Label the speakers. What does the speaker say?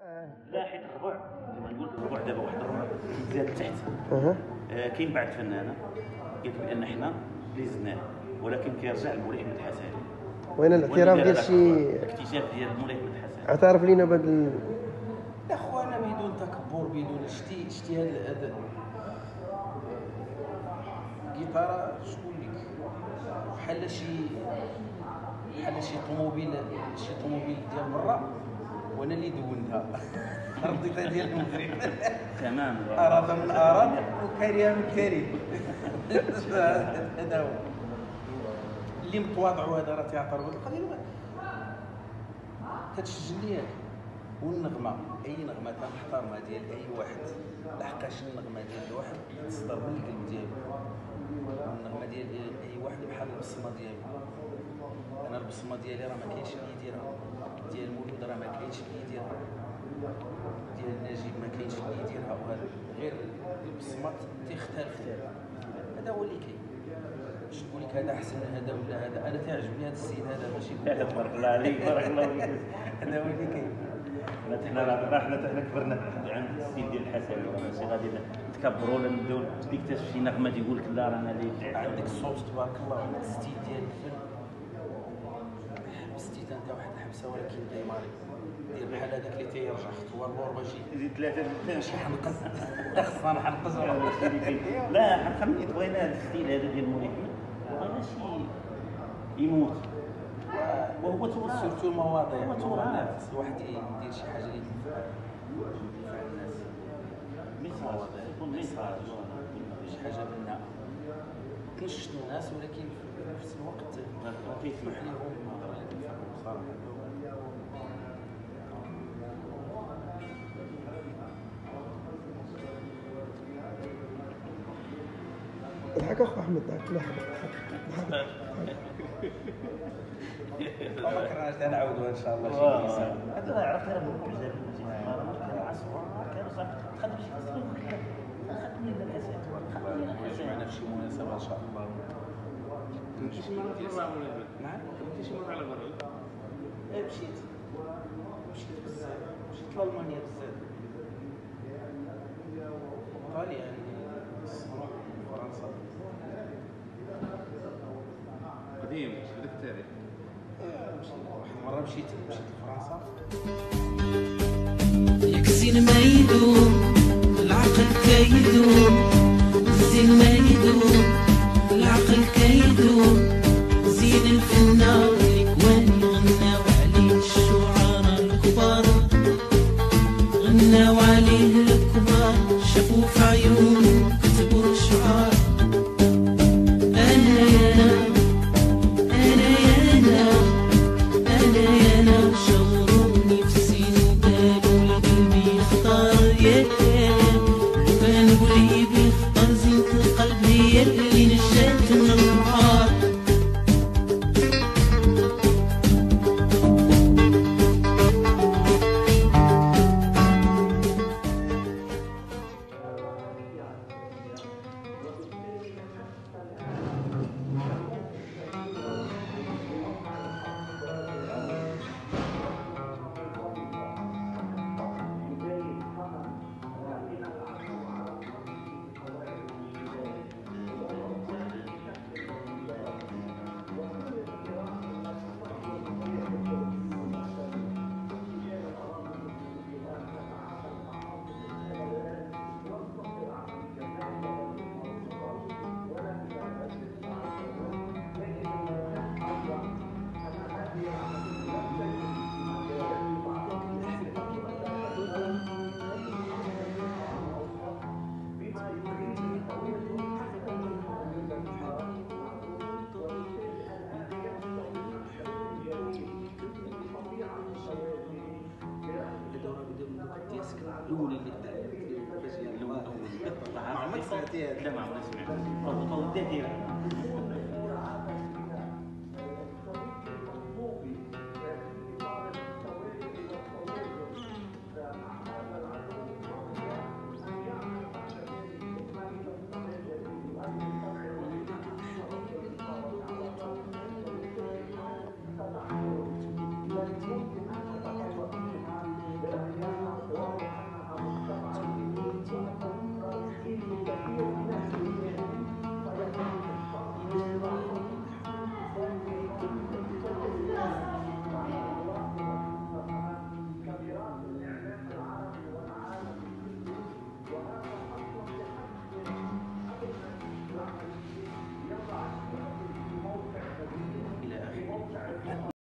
Speaker 1: لا حيت الربع كما نقول الربع دابا واحد الربع زاد تحت. كاين بعض الفنانه قالت بان حنا اللي زدناه، ولكن كيرجع لمولاي احمد الحسني.
Speaker 2: وين الاعتراف ديال شي
Speaker 1: اكتشاف ديال مولاي احمد الحسني؟
Speaker 2: اعترف لينا بهذا
Speaker 3: يا خونا بدون تكبر بدون شتي هذا الجيتاره شكون لك بحال شي طوموبيل ديال برا وانا اللي دونتها رديتها ديال المغرب
Speaker 1: تمام.
Speaker 3: اراد من اراد وكريم من كريم. هذا هو اللي متواضع، وهذا راه تيعترف بهذه القضيه كتشجن ليا. والنغمه اي نغمه تنحترمها ديال اي واحد، لحقاش النغمه ديال الواحد تصدر من القلب ديالو. النغمه ديال اي واحد بحال البصمه ديالو. انا البصمه ديالي راه ما كاينش اللي يديرها، ديال المولود راه ما كاينش اللي يديرها، ديال النجيب ما كاينش اللي يديرها، وهذا غير البصمات تختلف. هذا هو اللي كاين. باش نقول لك هذا احسن من هذا ولا هذا، انا تعجبني هذا السيد هذا ماشي
Speaker 1: تبارك الله عليك، بارك الله فيك.
Speaker 3: هذا هو اللي كاين.
Speaker 1: حنا كبرنا عند السيد ديال الحسني، ماشي غادي نتكبروا ولا نبداو نكتشف شي نغمه يقول لك لا رانا اللي
Speaker 3: عندك الصوت تبارك الله وعندك الستيل ديال الفن. حبستي انت واحد الحبسه ولكن ديماري دير بحال هذاك اللي تيرجع خطوه اللور باجي
Speaker 1: زيد ثلاثه
Speaker 3: ماشي حنقص. خصنا نحنقص.
Speaker 1: لا حنقا ملي بغينا هذا الستيل هذا ديال مولاي بغينا شي يموت، وهو تراث.
Speaker 3: سيرتو المواضيع خص الواحد يدير شي حاجه اللي تنفع الناس.
Speaker 1: يكون ميساج
Speaker 3: شي حاجه بناءه تنشط الناس، ولكن في نفس الوقت تسمح لهم الهضره اللي تنفعهم صراحه.
Speaker 2: ضحك اخو احمد، ضحك
Speaker 3: ما كرهناش نعاودوها ان شاء الله شي انسان.
Speaker 1: هذا راه عرفت راه بزاف كان مع الصغار كيرجع خدم شي خدمه لنا الاساس.
Speaker 3: معنا في شي مناسبه ان شاء الله.
Speaker 4: كنتي شي مره برا ولا
Speaker 3: نعم
Speaker 4: كنتي شي مره على برا؟
Speaker 3: مشيت بزاف، مشيت لالمانيا بزاف، طاليان، الصين، فرنسا.
Speaker 4: قديم في ذاك التاريخ.
Speaker 3: واحد المره مشيت لفرنسا.
Speaker 5: يكسين ما يدوم العقل كيدوم، الزين ما يدوم العقل كيدوم. زين الفنان الكوان غناو عليه الشعراء الكبار، غناو عليه الكبار، شافوا في عيونه كتبوا الشعار. انا يا انا شاوروني في السين وقالوا لقلبي اختار ياك. لو كان قلبي اختار زينة القلب هي اللي نجات من البحار.
Speaker 3: الاولى اللي فاش الاولى ما عمرك سمعتيها؟
Speaker 1: لا ما عمري سمعت. طول ديالها